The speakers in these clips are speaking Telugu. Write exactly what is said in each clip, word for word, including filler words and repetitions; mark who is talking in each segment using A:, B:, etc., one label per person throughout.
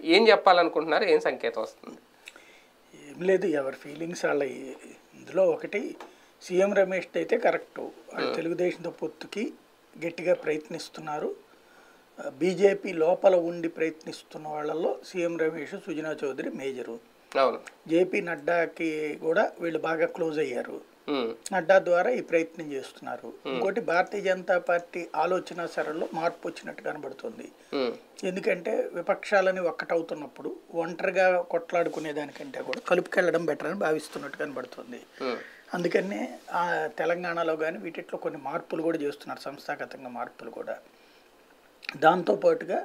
A: ఏం చెప్పాలనుకుంటున్నారు? ఏం సంకేతం వస్తుంది?
B: ఏం లేదు, ఎవరి ఫీలింగ్స్ వాళ్ళ. ఇందులో ఒకటి సీఎం రమేష్ అయితే కరెక్టు, తెలుగుదేశంతో పొత్తుకి గట్టిగా ప్రయత్నిస్తున్నారు. బీజేపీ లోపల ఉండి ప్రయత్నిస్తున్న వాళ్ళల్లో సీఎం రమేష్, సుజనా చౌదరి మేజరు.
A: అవును,
B: జేపీ నడ్డాకి కూడా వీళ్ళు బాగా క్లోజ్ అయ్యారు. నడ్డా ద్వారా ఈ ప్రయత్నం చేస్తున్నారు. ఇంకోటి భారతీయ జనతా పార్టీ ఆలోచన సరళిలో మార్పు వచ్చినట్టు కనబడుతుంది. ఎందుకంటే విపక్షాలని ఒక్కటవుతున్నప్పుడు ఒంటరిగా కొట్లాడుకునే దానికంటే కూడా కలుపుకెళ్ళడం బెటర్ అని భావిస్తున్నట్టు కనబడుతుంది. అందుకనే ఆ తెలంగాణలో కానీ వీటిలో కొన్ని మార్పులు కూడా చేస్తున్నారు, సంస్థాగతంగా మార్పులు కూడా. దాంతోపాటుగా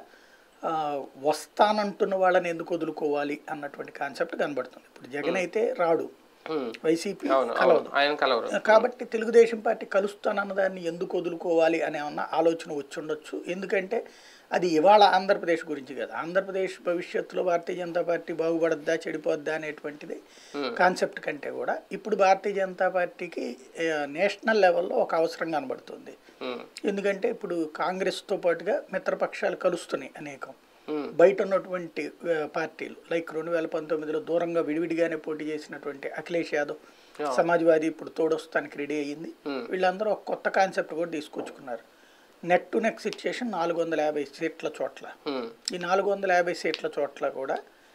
B: వస్తానంటున్న వాళ్ళని ఎందుకు వదులుకోవాలి అన్నటువంటి కాన్సెప్ట్ కనబడుతుంది. ఇప్పుడు జగన్ అయితే రాడు, వైసీపీ కలవదు, కాబట్టి తెలుగుదేశం పార్టీ కలుస్తానన్న దాన్ని ఎందుకు వదులుకోవాలి అనే అన్న ఆలోచన వచ్చి ఉండొచ్చు. ఎందుకంటే అది ఇవాళ ఆంధ్రప్రదేశ్ గురించి కదా, ఆంధ్రప్రదేశ్ భవిష్యత్తులో భారతీయ జనతా పార్టీ బాగుపడద్దా చెడిపోద్దా అనేటువంటిది కాన్సెప్ట్ కంటే కూడా ఇప్పుడు భారతీయ జనతా పార్టీకి నేషనల్ లెవెల్లో ఒక అవసరం కనబడుతుంది. ఎందుకంటే ఇప్పుడు కాంగ్రెస్తో పాటుగా మిత్రపక్షాలు కలుస్తున్నాయి అనేకం. బయట ఉన్నటువంటి పార్టీలు లైక్ రెండు వేల పంతొమ్మిదిలో దూరంగా విడివిడిగానే పోటీ చేసినటువంటి అఖిలేష్ యాదవ్, సమాజ్వాదీ ఇప్పుడు తోడొస్తానికి రెడీ అయ్యింది. వీళ్ళందరూ ఒక కొత్త కాన్సెప్ట్ కూడా తీసుకొచ్చుకున్నారు. నెక్ టు నెక్ సిచ్యుయేషన్ నాలుగు వందల యాభై సీట్ల చోట్ల. ఈ నాలుగు వందల యాభై సీట్ల చోట్ల కూడా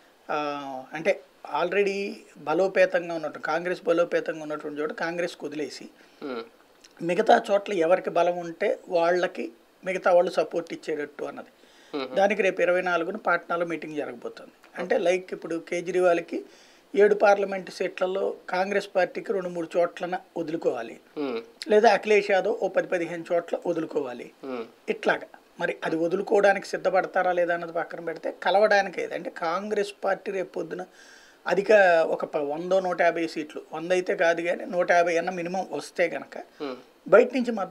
B: అంటే ఆల్రెడీ బలోపేతంగా ఉన్నట్టు కాంగ్రెస్ బలోపేతంగా ఉన్నటువంటి చోట కాంగ్రెస్కి వదిలేసి మిగతా చోట్ల ఎవరికి బలం ఉంటే వాళ్ళకి మిగతా వాళ్ళు సపోర్ట్ ఇచ్చేటట్టు అన్నది. దానికి రేపు ఇరవై నాలుగున పాట్నాలో మీటింగ్ జరగబోతుంది. అంటే లైక్ ఇప్పుడు కేజ్రీవాల్కి ఏడు పార్లమెంటు సీట్లలో కాంగ్రెస్ పార్టీకి రెండు మూడు చోట్లన వదులుకోవాలి, లేదా అఖిలేష్ యాదవ్ ఓ పది పదిహేను చోట్ల వదులుకోవాలి. ఇట్లాగా మరి అది వదులుకోవడానికి సిద్ధపడతారా లేదా అన్నది పక్కన పెడితే కలవడానికి ఏది అంటే కాంగ్రెస్ పార్టీ రేపు పొద్దున అధిక ఒక వందో నూట యాభై సీట్లు, వంద అయితే కాదు కానీ నూట యాభై అన్న మినిమం వస్తే కనుక బయట నుంచి